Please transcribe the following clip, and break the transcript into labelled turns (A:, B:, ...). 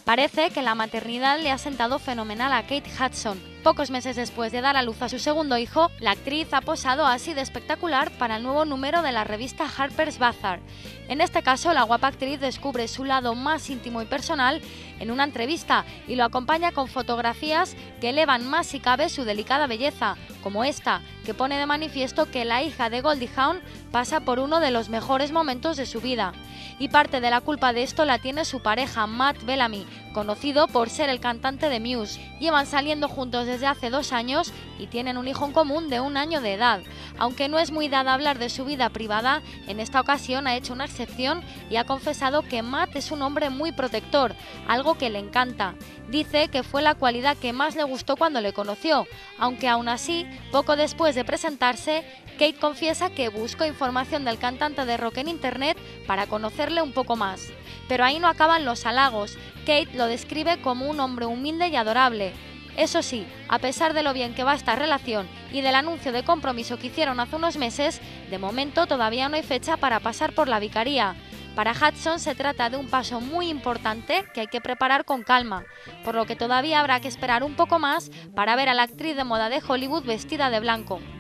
A: Parece que la maternidad le ha sentado fenomenal a Kate Hudson. Pocos meses después de dar a luz a su segundo hijo, la actriz ha posado así de espectacular para el nuevo número de la revista Harper's Bazaar. En este caso, la guapa actriz descubre su lado más íntimo y personal en una entrevista y lo acompaña con fotografías que elevan más si cabe su delicada belleza, como esta, que pone de manifiesto que la hija de Goldie Hawn pasa por uno de los mejores momentos de su vida. Y parte de la culpa de esto la tiene su pareja Matt Bellamy, conocido por ser el cantante de Muse. Llevan saliendo juntos desde hace 2 años y tienen un hijo en común de 1 año de edad. Aunque no es muy dada hablar de su vida privada, en esta ocasión ha hecho una excepción y ha confesado que Matt es un hombre muy protector, algo que le encanta. Dice que fue la cualidad que más le gustó cuando le conoció, aunque aún así, poco después de presentarse, Kate confiesa que buscó información del cantante de rock en internet para conocerle un poco más. Pero ahí no acaban los halagos. Kate lo describe como un hombre humilde y adorable. Eso sí, a pesar de lo bien que va esta relación y del anuncio de compromiso que hicieron hace unos meses, de momento todavía no hay fecha para pasar por la vicaría. Para Hudson se trata de un paso muy importante que hay que preparar con calma, por lo que todavía habrá que esperar un poco más para ver a la actriz de moda de Hollywood vestida de blanco.